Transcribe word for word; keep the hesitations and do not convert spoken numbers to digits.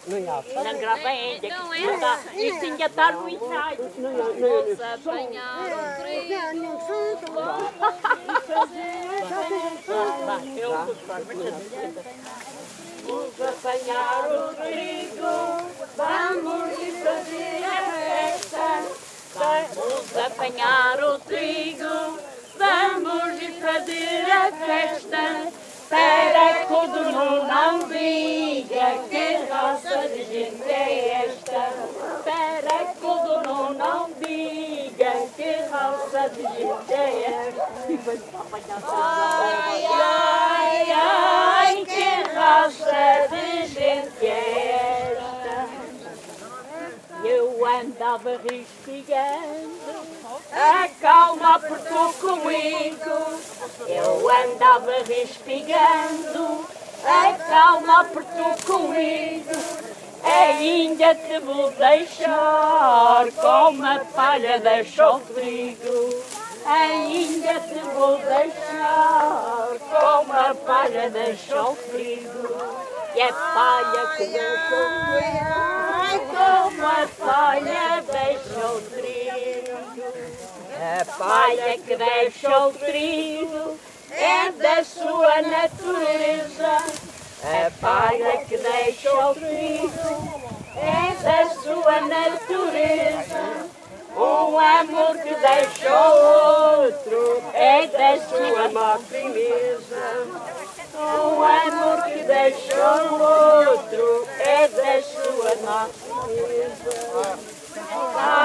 Não gravei ainda. Não é? Isto ainda está no ensaio. Vamos apanhar o trigo. Vamos apanhar o trigo. Vamos lhe fazer a festa. Vamos apanhar o trigo. Vamos lhe fazer a festa. Para que o dono não diga que raça de gente é esta. Para que o dono não diga que raça de gente é esta. Ai, ai, ai, que raça de gente é esta. Eu andava respigando, a calma apertou comigo. Eu andava respigando, a calma apertou comigo. Ainda te vou deixar como a palha deixa o trigo. Ainda te vou deixar como a palha deixa o trigo. E a palha que deixa o trigo, como a palha deixa o trigo. A palha que deixa o trigo é da sua natureza. A palha que deixa o trigo é da sua natureza. Um amor que deixa o outro é da sua natureza. Um amor que deixa o outro é da sua natureza.